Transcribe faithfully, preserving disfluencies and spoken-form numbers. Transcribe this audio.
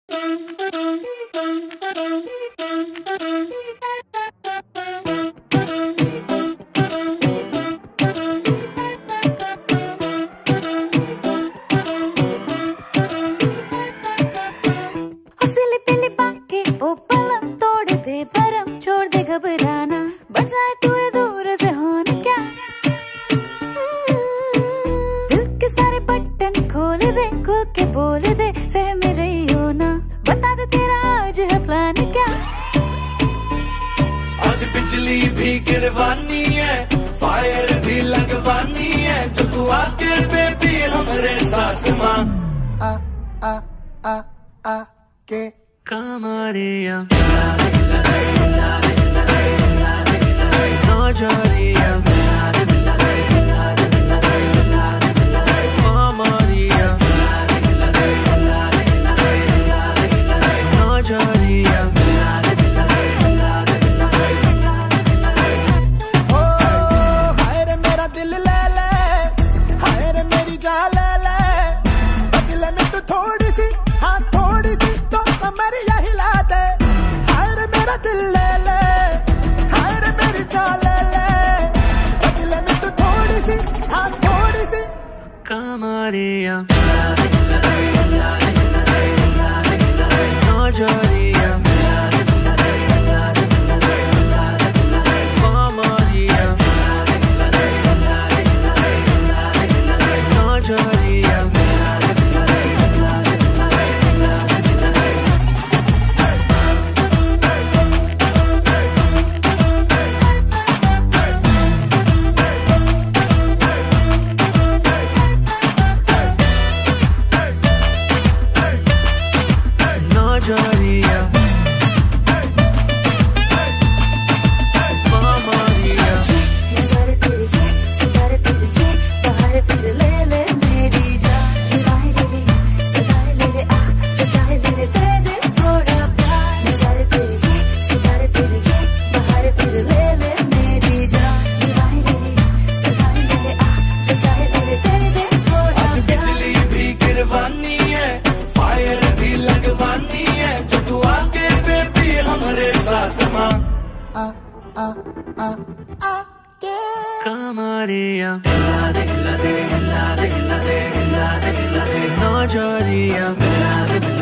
घबराना बजाए तू दूर से होने क्या, दिल के सारे बटन खोल दे, खुल के बोल दे, सह में रही हो ना, बता दे तेरा आज है प्लान क्या। आज बिजली भी गिरवानी है, फायर भी लगवानी है, जो तू आके बेबी हमारे साथ मां आ आ आ आ के कमरिया थोड़ी सी हाँ थोड़ी सी तो कमरिया हिला दे, हाय रे मेरा दिल ले ले, हाय रे मेरी जान ले ले, बदले में तू थोड़ी सी हाँ थोड़ी सी कमरिया आ आ आ आ के कमरिया हिला दे हिला दे हिला दे हिला दे हिला दे हिला दे नौजरिया।